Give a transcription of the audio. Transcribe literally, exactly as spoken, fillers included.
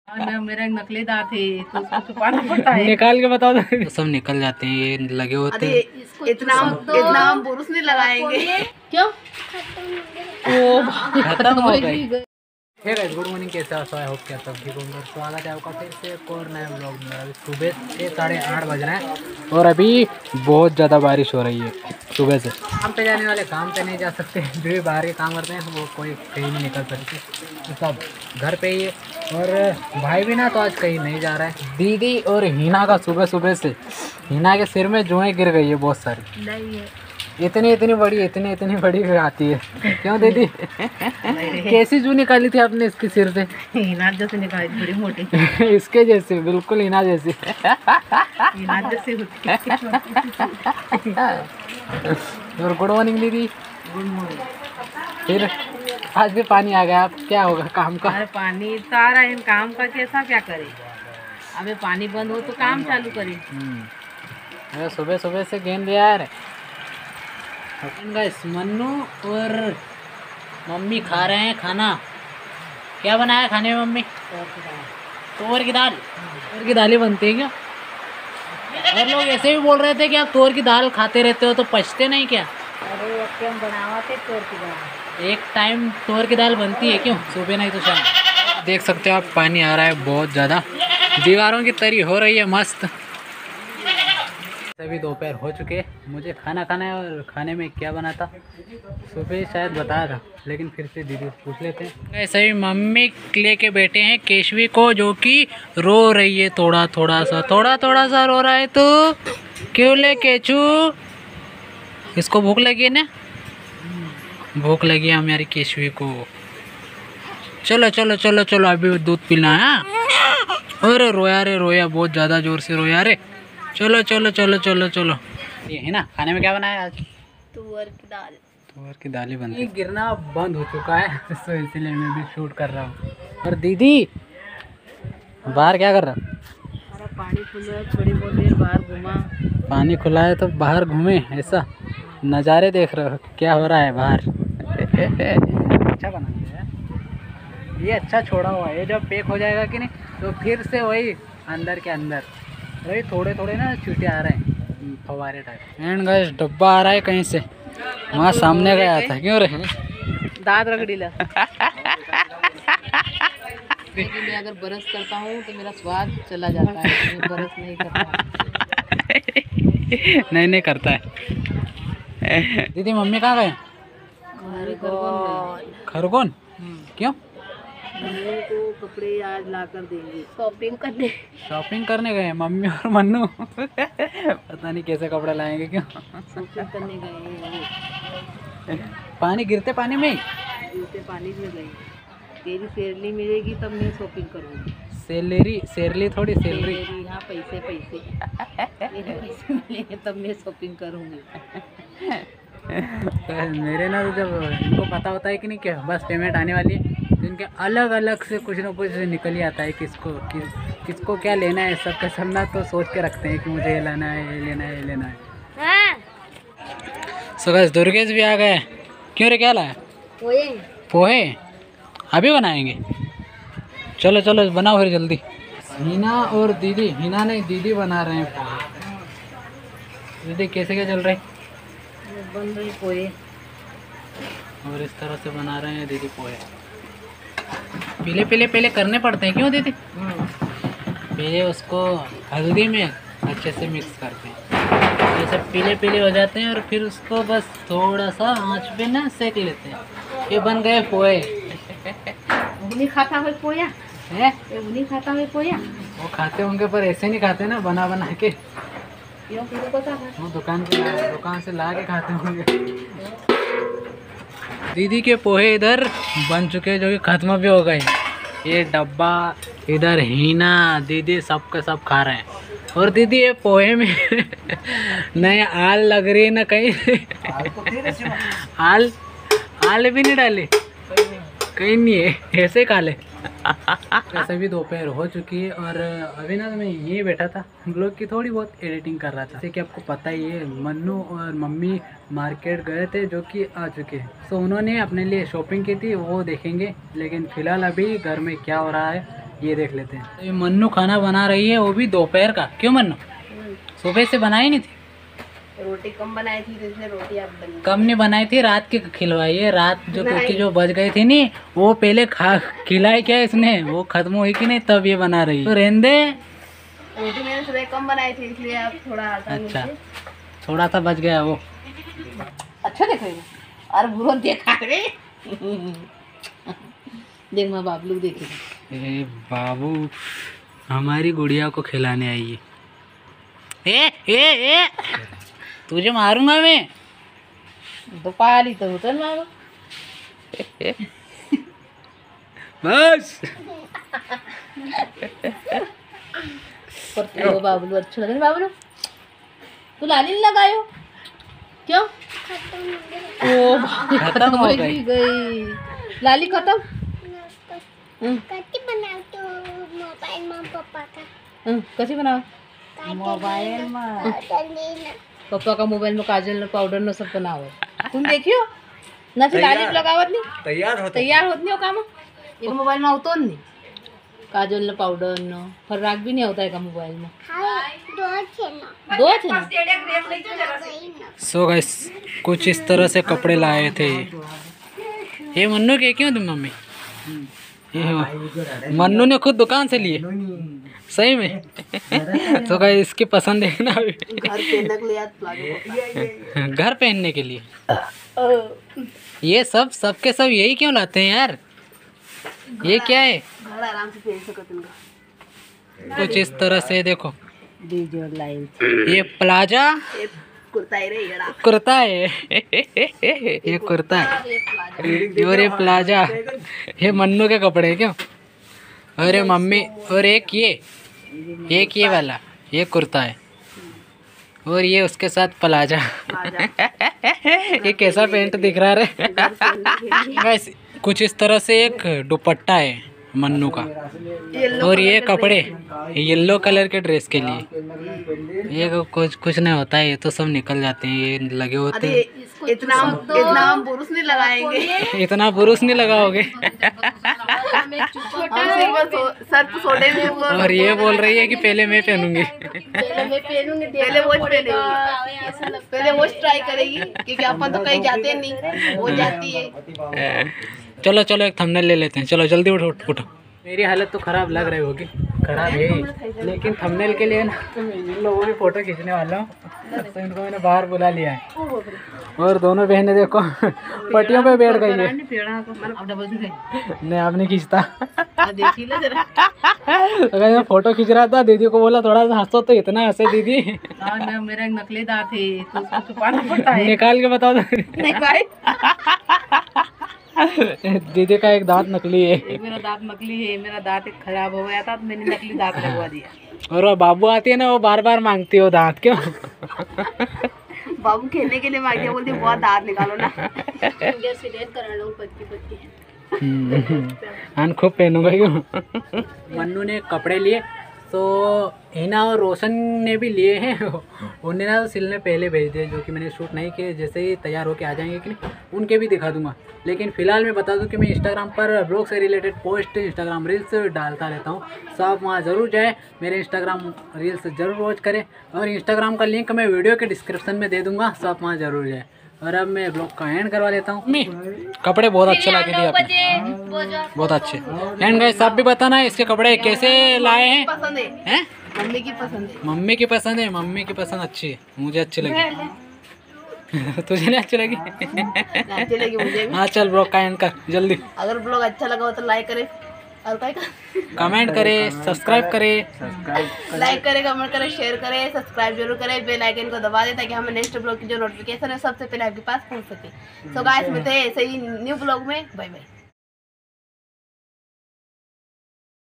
मेरा एक नकली दांत है तो उसको छुपाना पड़ता है। निकाल के बताओ तो सब निकल जाते हैं, ये लगे होते हैं। इतना इतना हम पुरुष नहीं लगाएंगे। क्यों? खत्म हो गई। हे गाइस, गुड मॉर्निंग, कैसे हो? आई होप कि आप सब ठीक होंगे। स्वागत है आपका फिर से एक और नए ब्लॉग में। अभी सुबह से साढ़े आठ बज रहे हैं और अभी बहुत ज़्यादा बारिश हो रही है सुबह से। काम पे जाने वाले काम पे नहीं जा सकते, जो भी बाहर के काम करते हैं वो कोई कहीं नहीं निकल सकते, तो सब घर पे ही है। और भाई भी ना तो आज कहीं नहीं जा रहा है। दीदी और हिना का सुबह सुबह से हिना के सिर में जुएँ गिर गई है बहुत सारी। नहीं है, इतनी इतनी बड़ी इतनी इतनी बड़ी आती है। क्यों दीदी? कैसी जू निकाली थी आपने इसके सिर से? हिना जैसे निकाली, बड़ी मोटी। इसके जैसे, बिल्कुल हिना जैसी। हिना जैसे होती है। और गुड मॉर्निंग दीदी। Good morning. फिर आज भी पानी आ गया, अब क्या होगा काम का? अरे पानी तो आ रहा है, काम का कैसा क्या करे? अबे पानी बंद हो तो काम चालू करे। अरे सुबह सुबह से गेंद यार। गाइस, मन्नू और मम्मी खा रहे हैं खाना। क्या बनाया खाने में मम्मी? तोर की दाल। तोर की दाल ही बनती है क्या? और लोग ऐसे भी बोल रहे थे कि आप तोर की दाल खाते रहते हो तो पचते नहीं क्या? अरे हम बनाते तोर की दाल। एक टाइम तोर की दाल बनती है क्यों? सुबह नहीं तो शाम। देख सकते हो आप, पानी आ रहा है बहुत ज़्यादा, दीवारों की तरी हो रही है मस्त। अभी दोपहर हो चुके हैं, मुझे खाना खाना है। और खाने में क्या बना था सुबह शायद बताया था, लेकिन फिर से दीदी से पूछ लेते हैं। ऐसे ही मम्मी लेके बैठे हैं केशवी को, जो कि रो रही है थोड़ा थोड़ा सा थोड़ा थोड़ा सा रो रहा है। तो क्यों ले केचू? इसको भूख लगी है ना? भूख लगी है हमारी केशवी को। चलो चलो चलो चलो, अभी दूध पीना है। अरे रोया रे रोया, बहुत ज़्यादा जोर से रोया रे। चलो चलो चलो चलो चलो। ये है ना, खाने में क्या बनाया आज? तुअर की दाल। तुअर की दाल ही बनती है। गिरना बंद हो चुका है तो इसलिए मैं भी शूट कर रहा हूँ। और दीदी बाहर क्या कर रहा? अरे पानी खुला, थोड़ी बहुत देर बाहर घूमा। पानी खुला है तो बाहर घूमे, ऐसा नज़ारे देख रहे हो क्या हो रहा है बाहर? अच्छा बनाते हैं ये, अच्छा छोड़ा हुआ है। ये जब पैक हो जाएगा कि नहीं तो फिर से वही अंदर के अंदर वही थोड़े थोड़े ना छींटे आ रहे हैं, फवारे टाइप। एंड गाइस, डब्बा आ रहा है कहीं से, वहाँ सामने गया था। क्यों रहे? दांत रगड़ीला। मैं अगर ब्रश करता हूँ तो मेरा स्वाद चला जाता है, मैं ब्रश नहीं करता। नहीं नहीं करता है। दीदी मम्मी कहाँ गए? खरगोन। क्यों? मम्मी को कपड़े आज ला कर देंगे, शॉपिंग करने। शॉपिंग करने गए मम्मी और मन्नू। पता नहीं कैसे कपड़े लाएंगे। क्यों? शॉपिंग करने गए हैं। पानी गिरते पानी में ही गिरते पानी में गए। तेरी सैलरी मिलेगी तब मैं शॉपिंग करूँगी। सैलरी? सैलरी थोड़ी सैलरी। हाँ, पैसे पैसे मेरे पैसे मिलेंगे तब मैं शॉपिंग करूँगी। मेरे ना तो जब इनको पता होता है कि नहीं क्या बस पेमेंट आने वाली है, तो इनके अलग अलग से कुछ ना कुछ निकल ही आता है। किसको कि, किसको क्या लेना है, सब का सब ना तो सोच के रखते हैं कि मुझे ये लेना है, ये लेना है, ये लेना है। सो गाइस, दुर्गेश भी आ गए। क्यों रे, क्या लाया? पोहे। पोहे अभी बनाएंगे? चलो चलो बनाओ फिर जल्दी। हिना और दीदी, हिना नहीं दीदी बना रहे हैं पोहे। दीदी कैसे क्या चल रहा है? बन रही पोहे। और इस तरह से बना रहे हैं दीदी पोहे। पीले पीले पहले करने पड़ते हैं क्यों दीदी? पहले उसको हल्दी में अच्छे से मिक्स करते हैं, ये सब पीले पीले हो जाते हैं। और फिर उसको बस थोड़ा सा आंच पे ना सेक लेते हैं। ये बन गए पोहे। उन्हीं खाता हुए पोया है, उन्हीं खाता हुए पोया। वो खाते होंगे पर ऐसे नहीं खाते ना, बना बना के। क्यों? किसी को पता है? वो दुकान से दुकान से ला के खाते होंगे। दीदी के पोहे इधर बन चुके जो कि खत्म भी हो गए। ये डब्बा इधर हिना दीदी सब के सब खा रहे हैं। और दीदी ये पोहे में नए आल लग रही है ना कहीं। आल आल भी नहीं डाले कहीं, नहीं है ऐसे खा ले। वैसे भी दोपहर हो चुकी है और अभी ना मैं यहीं बैठा था, ब्लॉग की थोड़ी बहुत एडिटिंग कर रहा था। जैसे कि आपको पता ही है, मन्नू और मम्मी मार्केट गए थे जो कि आ चुके हैं। तो उन्होंने अपने लिए शॉपिंग की थी, वो देखेंगे। लेकिन फ़िलहाल अभी घर में क्या हो रहा है ये देख लेते हैं। तो ये मन्नू खाना बना रही है, वो भी दोपहर का। क्यों मन्नू, सुबह से बनाई नहीं थी? रोटी कम बनाई थी तो इसलिए रोटी आप बनी। कम नहीं बनाई थी, रात की खिलवाई है। रात जो क्योंकि जो बच गई थी नी, वो पहले खा खिलाई क्या इसने, वो खत्म हुई कि नहीं तब ये बना रही है। तो रहने रोटी मैंने सुबह कम बनाई थी इसलिए आप थोड़ा आटा। अच्छा, थोड़ा सा बच गया वो। अच्छा देखो और बुरो देखा रे। देख मैं बाबलू देखे। ए बाबू हमारी गुड़िया को खिलाने आई है। ए ए ए तुझे मारूंगा मैं। तो पाली तो होता ना बस। वो बाबलू अच्छा लगे बाबलू। तू लाली नहीं लगायो क्यों? ओ खत्म हो गई। गई लाली खत्म। कैसे बनाओ तो मोबाइल में पापा का कैसे बनाओ मोबाइल में? में पापा का मोबाइल में काजल पाउडर न सब बनाओ। तुम देखियो ना फिर लाली लगावत नहीं तैयार हो तैयार होत नहीं हो काम एक मोबाइल में होतो नहीं काजल न पाउडर न फर्राक भी नहीं होता है का मोबाइल में। हाय दो चेना दो है ना। सो गाइस कुछ इस तरह से कपड़े लाए थे ये मन्नू के। क्यों तुम मम्मी? ये मन्नू ने खुद दुकान से लिए सही में। तो गाइस इसकी पसंद है ना घर पहनने के लिए प्लाजो घर पहनने के लिए। ये सब सबके सब यही क्यों लाते हैं यार? ये क्या है? घर आराम से पहन सकते हैं। कुछ इस तरह से देखो डीजल लाइन ये प्लाजा कुर्ता है रे येड़ा कुर्ता है। ये कुर्ता है और ये प्लाजा ये मन्नू के कपड़े हैं क्यों? और ये मम्मी और एक ये एक ये वाला ये कुर्ता है और ये उसके साथ प्लाजा। ये कैसा पेंट दिख रहा है? वैसे कुछ इस तरह से एक दुपट्टा है मन्नू का और ये कपड़े येलो कलर के ड्रेस के लिए। ये कुछ कुछ नहीं होता है, ये तो सब निकल जाते हैं, ये लगे होते हैं। इतना इतना हम पुरुष नहीं लगाएंगे। इतना पुरुष नहीं लगाओगे। सर सोडे में और ये बोल रही है कि पहले मैं पहनूंगी। मैं पहनूंगी पहले वो पहनेगी पहले वो ट्राई करेगी क्योंकि अपन तो कहीं जाते नहीं वो जाती है। चलो चलो एक थंबनेल ले लेते हैं। चलो जल्दी उठो उठो। मेरी हालत तो खराब लग रही होगी, खराब है ही, लेकिन थंबनेल के लिए ना इन लोगों की फ़ोटो खींचने वाला हूँ तो इनको मैंने बाहर बुला लिया है। और दोनों बहनें देखो पटियों पे बैठ गई है। नहीं आप नहीं खींचता। तो मैं फ़ोटो खींच रहा था, दीदी को बोला थोड़ा सा हंसो तो इतना हंसे दीदी। मेरा एक नकली दांत है तो उसको छुपाना पड़ता है। निकाल के बताओ। नहीं भाई दीदी का एक दांत नकली है। मेरा दांत नकली है, मेरा दांत एक खराब हो गया था तो मैंने नकली दांत लगवा दिया। और वो बाबू आती है ना वो बार बार मांगती है वो दांत। क्यों? बाबू खेलने के लिए मांगती है, बोलती है बहुत दांत निकालो ना। आन खूब पहनूंगा। क्यों? मन्नू ने कपड़े लिए तो हिना और रोशन ने भी लिए हैं। उन्हें ना सिलने पहले भेज दिए जो कि मैंने शूट नहीं किए। जैसे ही तैयार होके आ जाएंगे कि नहीं उनके भी दिखा दूंगा। लेकिन फ़िलहाल मैं बता दूं कि मैं इंस्टाग्राम पर ब्लॉग से रिलेटेड पोस्ट इंस्टाग्राम रील्स डालता रहता हूं, तो आप वहाँ ज़रूर जाए, मेरे इंस्टाग्राम रील्स ज़रूर वॉच करें। और इंस्टाग्राम का लिंक मैं वीडियो के डिस्क्रिप्शन में दे दूँगा, तो आप वहाँ ज़रूर जाए। और अब मैं ब्लॉग का एंड करवा लेता हूँ। कपड़े बहुत अच्छे लगे थे आपने, बहुत अच्छे। एंड गाइस आप भी बताना इसके कपड़े कैसे लाए हैं। पसंद है हैं? मम्मी की पसंद है। मम्मी की पसंद है, मम्मी की पसंद अच्छी है, मुझे अच्छी लगी। तुझे नहीं अच्छी लगी? अच्छी लगी मुझे भी। हाँ चल ब्लॉग का एंड कर जल्दी। अगर ब्लॉग अच्छा लगा हो तो लाइक करे और क्या कमेंट करे, सब्सक्राइब करे, लाइक करे, कमेंट करे, शेयर करे, सब्सक्राइब जरूर करे, बेल आइकन को दबा दे ताकि हमें नेक्स्ट ब्लॉग की जो नोटिफिकेशन है सबसे पहले आपके पास पहुंच सके। सो गाइस मिलते हैं ऐसे ही न्यू ब्लॉग में। Bye bye.